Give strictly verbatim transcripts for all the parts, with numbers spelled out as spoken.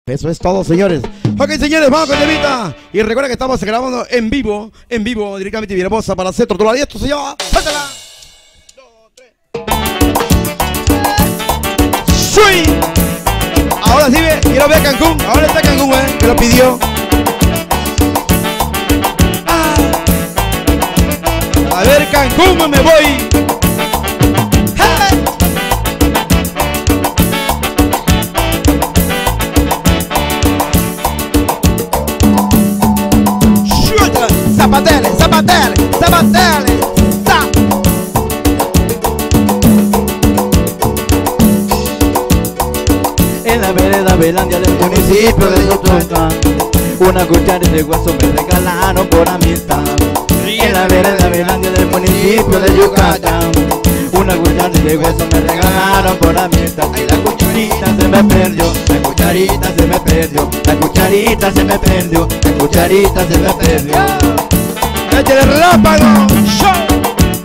Eso es todo, señores. Ok, señores, vamos con Levita. Y recuerda que estamos grabando en vivo, en vivo, directamente Villahermosa para hacer tortura. Y esto se llama ¡Suéltala! Dos, tres. ¡Sui! Ahora sí, ve, quiero ver Cancún. Ahora está Cancún, eh, que lo pidió. Ah. A ver, Cancún, me voy. Zapatele, zapatele, zapatele, zap. En la vereda Belandia del municipio de Yucatán, una cuchara de hueso me regalaron por amistad. En la vereda Belandia del municipio de Yucatán, una cuchara de hueso me regalaron por amistad. Y la cucharita se me perdió, la cucharita se me perdió, la cucharita se me perdió, la cucharita se me perdió. ¡Échale relámpago! ¡Show!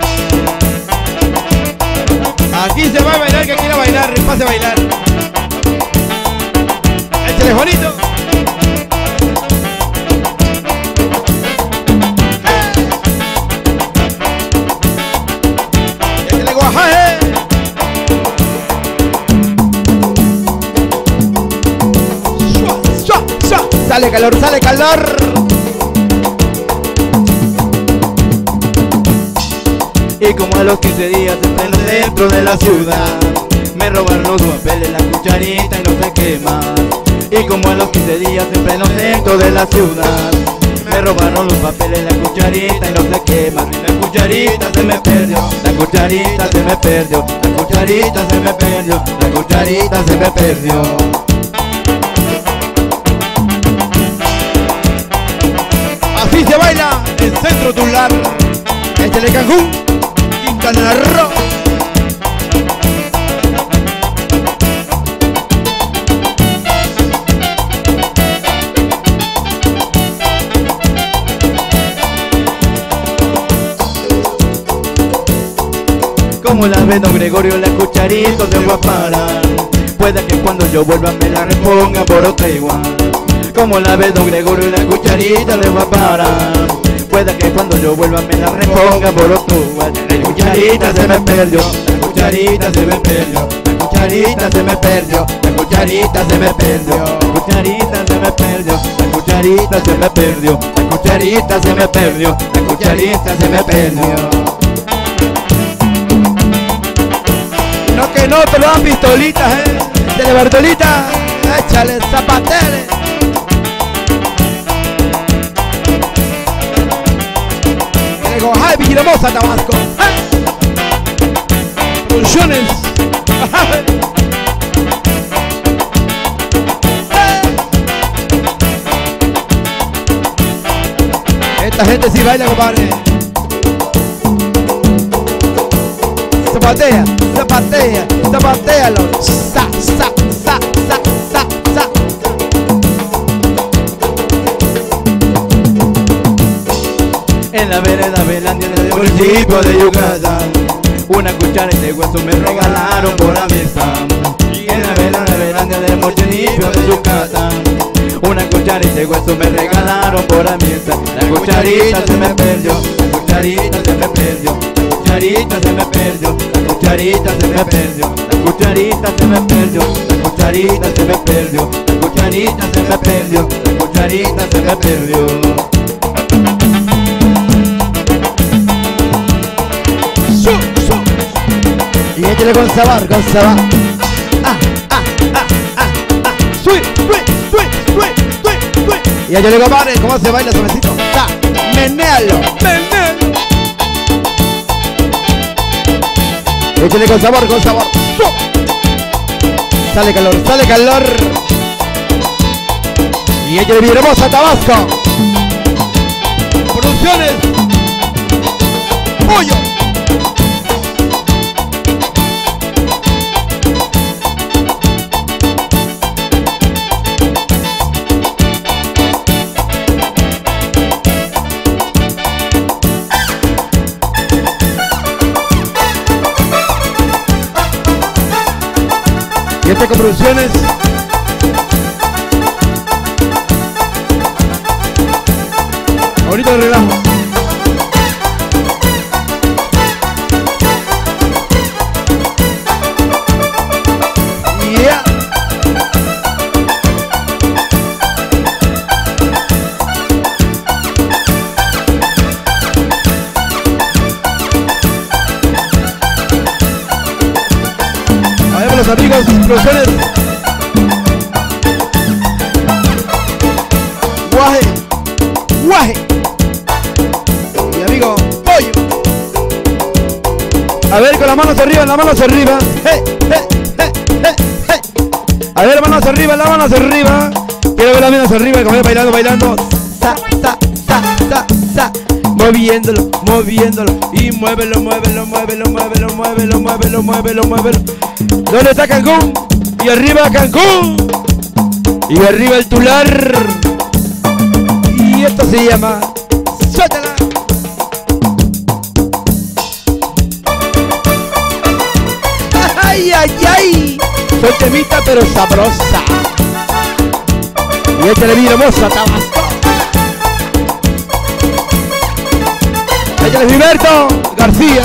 Aquí se va a bailar, que quiera bailar, pase a bailar. ¡Échale, Juanito! ¡Échale, Guajaje! ¡Shua, shua, shua! ¡Sale calor, sale calor! Y como a los quince días en pleno centro de la ciudad, me robaron los papeles, la cucharita y no sé qué más. Y como a los quince días en pleno centro de la ciudad, me robaron los papeles, la cucharita y no sé qué más. Y la cucharita se me perdió, la cucharita se me perdió, la cucharita se me perdió, la cucharita se me perdió. Así se baila el centro tular. Échale, Cancún, Quintana Roo. Como la ve don Gregorio, la cucharita se va a parar. Puede que cuando yo vuelva me la reponga por otra igual. Como la ve don Gregorio, la cucharita le va a parar. Puede que cuando yo vuelva me la reponga por otro igual. La cucharita se me perdió, la cucharita se me perdió, la cucharita se me perdió, la cucharita se me perdió, la cucharita se me perdió, la cucharita se me perdió, la cucharita se me perdió, la cucharita se me perdió. No que no, te lo dan pistolitas, eh. Échale, Bartolita. Échale, zapatele. Que le Guajaje, Villahermosa, Tabasco. ¡Eh! Producciones. ¡Eh! Esta gente sí baila, compadre. Zapatea, zapatea, zapatealo. Sa, sa, sa, sa, sa, sa. En la vereda Belandia del municipio de Yucatán, una cuchara de hueso me regalaron por amistad. Y en la vereda Belandia del municipio de Yucatán, una cuchara de hueso me regalaron por amistad. La cucharita se me perdió, la cucharita se me perdió, la cucharita se me perdió, la cucharita se me perdió, la cucharita se me perdió, la cucharita se me perdió, la cucharita se me perdió, la cucharita se me perdió. Y échale con sabor, con sabor. Ah, ah, ah, ah, ah. Sui, sui, sui, sui, sui, sui. Y échale, compadre, ¿cómo se baila suavecito? Ah, menéalo, menéalo. Échale con sabor, con sabor. Sale calor, sale calor. Y échale, Villahermosa, Tabasco. Producciones. Pollo. Y este con Producciones. ratito de relajo. Yeah. A ver, los amigos, producciones. Guaje, guaje. Mi amigo Pollo. A ver, con las manos arriba, las manos arriba. Hey, hey, hey, hey, hey. A ver, manos arriba, las manos arriba. Quiero ver las manos arriba, como bailando, bailando. Sa, sa, sa, sa, sa. Moviéndolo, moviéndolo. Y muévelo, muévelo, muévelo, muévelo, muévelo, muévelo, muévelo, muévelo. ¿Dónde está Cancún? Y arriba Cancún. Y arriba el Tular. Y esto se llama Suéltala. Ay, ay, ay. Soy temita pero sabrosa. Y échale vino moza, Tabasco. Échale Gilberto García.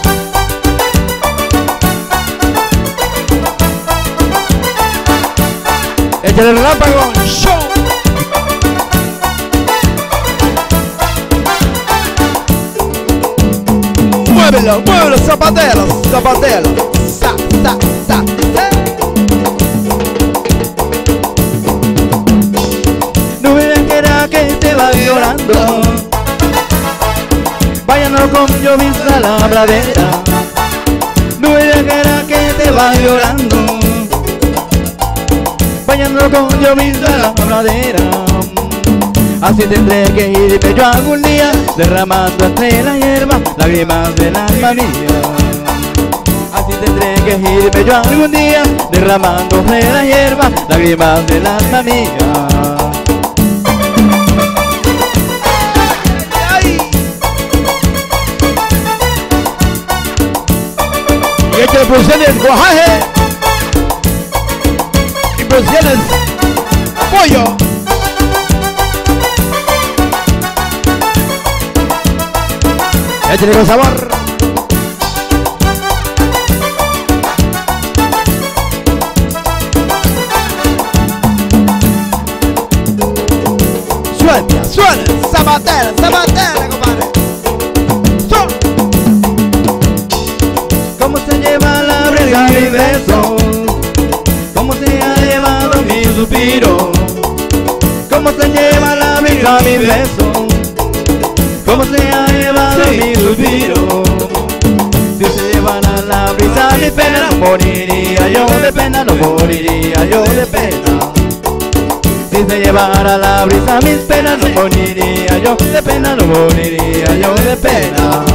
Échale el relámpago. Show. Muévelo, muévelo, zapatelo, zapatelo. Sa, sa, sa, sa. No me dejes que te va llorando. Váyanos con yo a la pradera. No me dejes que te va llorando. Váyanos con yo a la pradera. Así tendré que irme yo algún día, derramando entre la hierba lágrimas del alma mía. Así tendré que irme yo algún día, derramando entre la hierba lágrimas del alma mía. Y esto de producciones Guajaje. Y producciones Pollo. Échale con sabor. Suelta, suena. Zapatela, zapatela, compadre. Son. ¿Cómo se lleva la brega mi beso? ¿Cómo se ha llevado mi suspiro? ¿Cómo se lleva la brega mi beso? ¿Cómo se ha llevado sí. mi suspiro? Si se llevara la brisa mi pena, no moriría yo de pena, no moriría yo de pena. Si se llevara la brisa mis penas, no moriría yo de pena, no moriría yo de pena.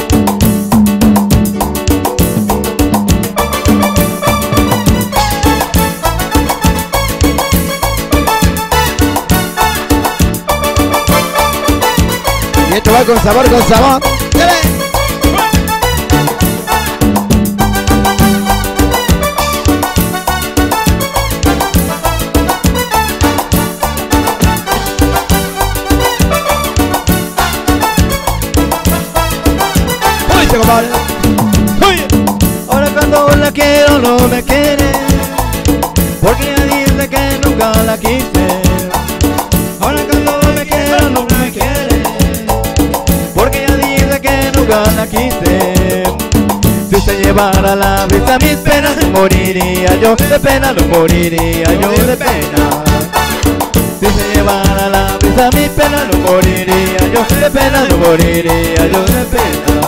Y esto va con sabor, con sabor. Oye, compadre. Oye. Ahora cuando la quiero no me quiere, porque ella dice que nunca la quise. Ahora cuando me quiero no me quiere, porque ella dice que nunca la quise. Si se llevara la brisa mis penas, no moriría yo de pena, no moriría yo de pena. Si se llevara la brisa mis penas, no moriría yo de pena, no moriría yo de pena.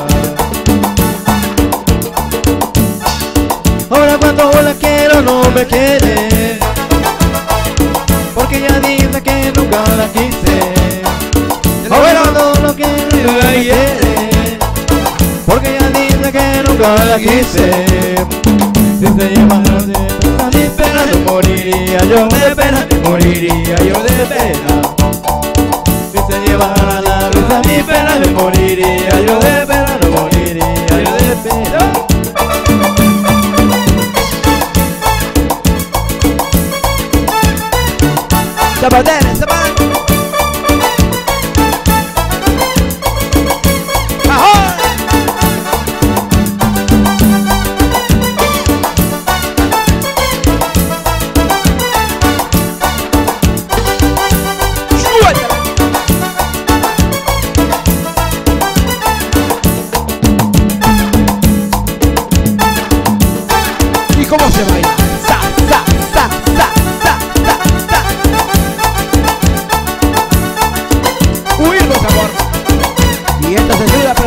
Ahora cuando la quiero no me quiere, porque ella dice que nunca la quise. Ahora cuando lo quiero no me quiere, porque ella dice que nunca la quise. Si se llevara a mis penas, no moriría yo de pena, moriría yo de pena. Si se llevara la brisa a mis penas, no moriría yo de pena, no moriría yo de pena. Zapatela, zapatela.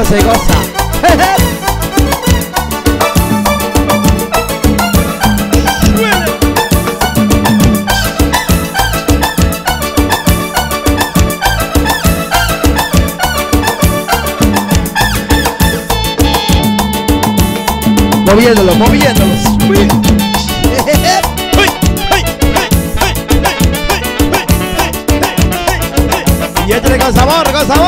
goza y goza. Moviéndolos, moviéndolos. Y échale con sabor, con sabor.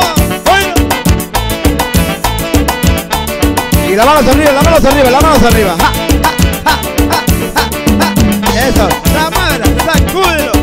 Y la mano arriba, la mano arriba, la mano arriba. Ja, ja, ja, ja, ja, ja. Eso, la mano, sacúdelo.